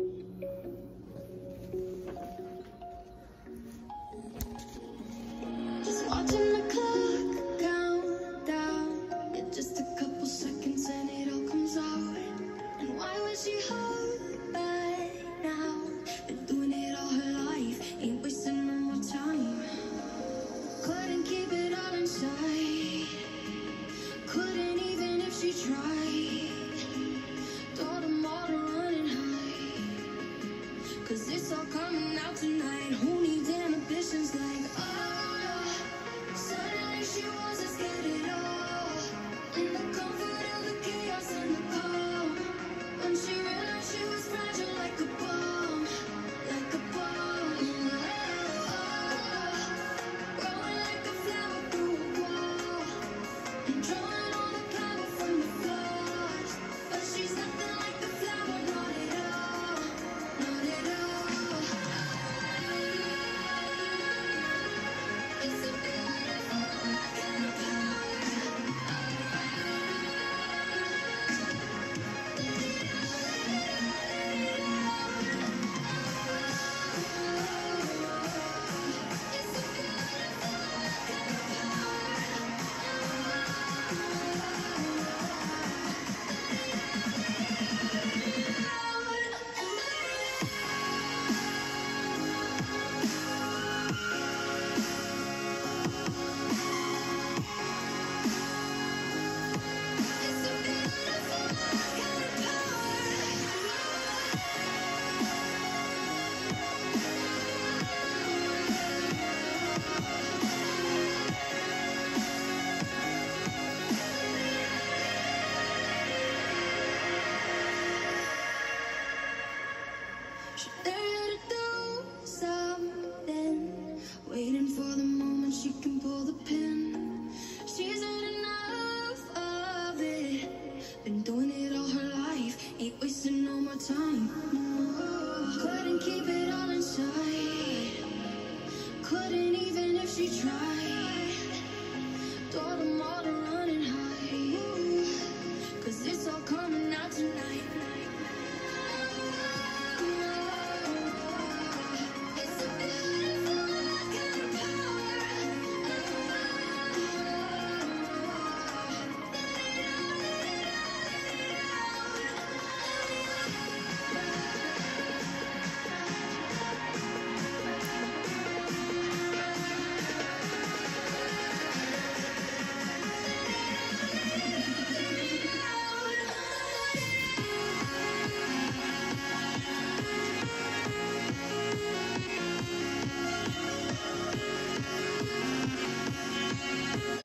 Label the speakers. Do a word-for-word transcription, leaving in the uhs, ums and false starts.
Speaker 1: Just watching the clock count down. Yeah, just a couple seconds and it all comes out. And why would she hold back now? Been doing it all her life, ain't wasting no more time. Couldn't keep it all inside. Couldn't even if she tried. Told them all to run and hide. Cause it's all coming out tonight. Who needs inhibitions like, oh, suddenly she wasn't scared at all. In the comfort of the chaos and the calm. When she realized she was fragile like a bomb. Like a bomb. Growing like a flower through a wall. And drawing all the power from the flaws. But she's nothing like the flower, not at all. Not at all. It's a beautiful kind of power. There to do something, waiting for the moment she can pull the pin. She's had enough of it, been doing it all her life, ain't wasting no more time. No. Couldn't keep it all inside, couldn't even if she tried. Told them all to run and hide, cause it's all coming out tonight.